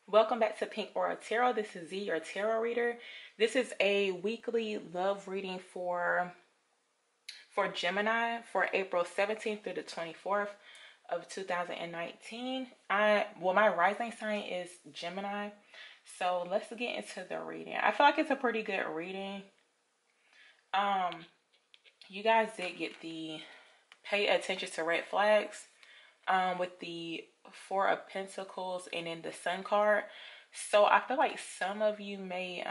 Welcome back to Pink Aura Tarot. This is Z, your tarot reader. This is a weekly love reading for Gemini for April 17th through the 24th of 2019. My rising sign is Gemini. So let's get into the reading. I feel like it's a pretty good reading. You guys did get the pay attention to red flags with the Four of Pentacles and then the Sun card. So I feel like some of you may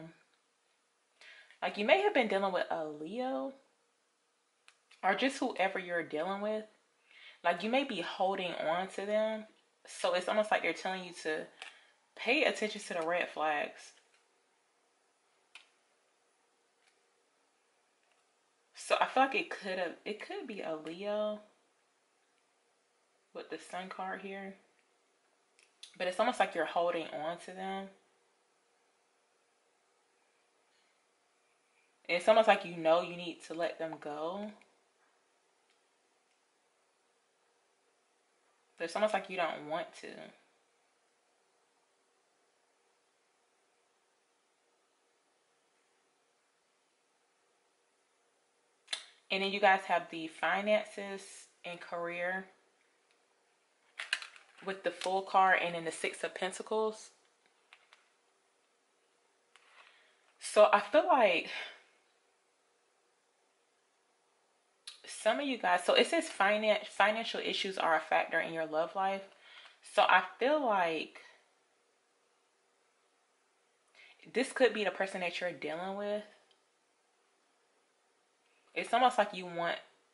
you may have been dealing with a Leo or just whoever you're dealing with. Like you may be holding on to them. So it's almost like they're telling you to pay attention to the red flags. So I feel like it could be a Leo with the Sun card here. But it's almost like you're holding on to them. It's almost like you know you need to let them go. But it's almost like you don't want to. And then you guys have the finances and career with the Fool card and then the Six of Pentacles. So I feel like some of you guys, so it says financial issues are a factor in your love life. So I feel like this could be the person that you're dealing with. It's almost like you want,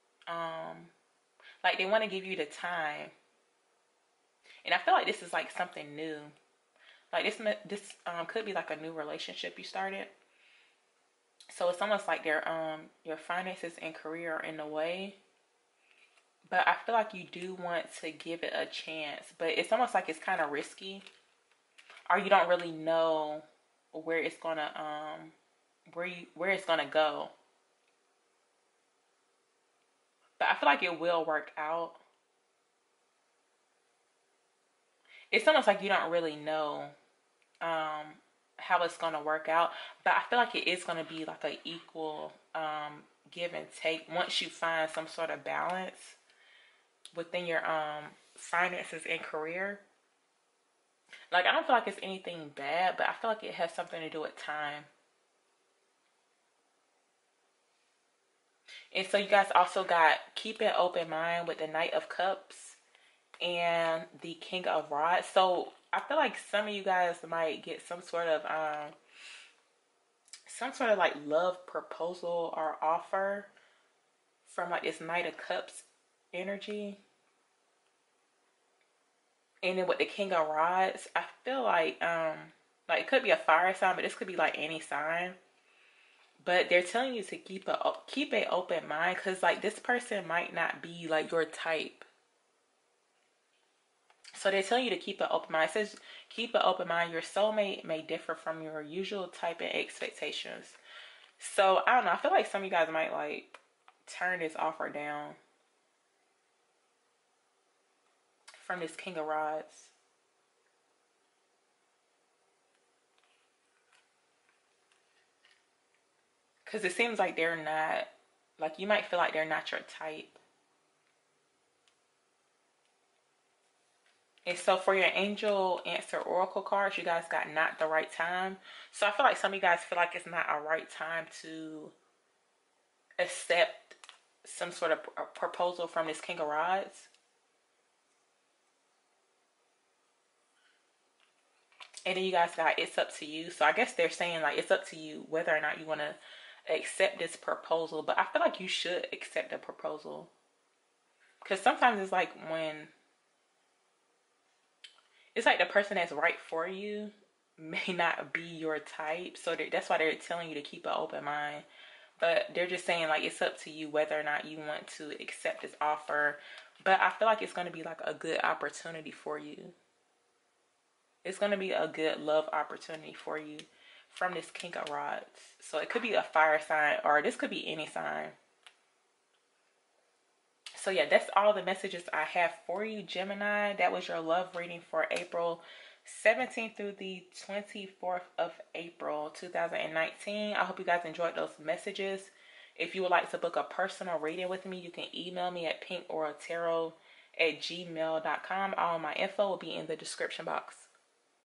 like they want to give you the time. And I feel like this is like something new. Like this could be like a new relationship you started. So it's almost like your finances and career are in the way. But I feel like you do want to give it a chance. But it's almost like it's kind of risky. Or you don't really know where it's gonna where it's gonna go. But I feel like it will work out. It's almost like you don't really know how it's gonna work out. But I feel like it is gonna be like an equal give and take once you find some sort of balance within your finances and career. Like I don't feel like it's anything bad, but I feel like it has something to do with time. And so you guys also got keep an open mind with the Knight of Cups and the King of Rods. So I feel like some of you guys might get some sort of like love proposal or offer from like this Knight of Cups energy. And then with the King of Rods, I feel like it could be a fire sign, but this could be like any sign. But they're telling you to keep an open mind, because like this person might not be like your type. So they're telling you to keep an open mind. It says keep an open mind. Your soulmate may differ from your usual type and expectations. So I don't know. I feel like some of you guys might like turn this offer down from this King of Rods. Because it seems like they're not, like you might feel like they're not your type. And so for your angel answer oracle cards, you guys got not the right time. So I feel like some of you guys feel like it's not a right time to accept some sort of proposal from this King of Rods. And then you guys got it's up to you. So I guess they're saying like it's up to you whether or not you want to accept this proposal. But I feel like you should accept a proposal. Because sometimes it's like when it's like the person that's right for you may not be your type. So that's why they're telling you to keep an open mind. But they're just saying like it's up to you whether or not you want to accept this offer. But I feel like it's going to be like a good opportunity for you. It's going to be a good love opportunity for you from this King of Rods. So it could be a fire sign or this could be any sign. So yeah, that's all the messages I have for you, Gemini. That was your love reading for April 17th through the 24th of April 2019. I hope you guys enjoyed those messages. If you would like to book a personal reading with me, you can email me at pinkauratarot@gmail.com. All my info will be in the description box.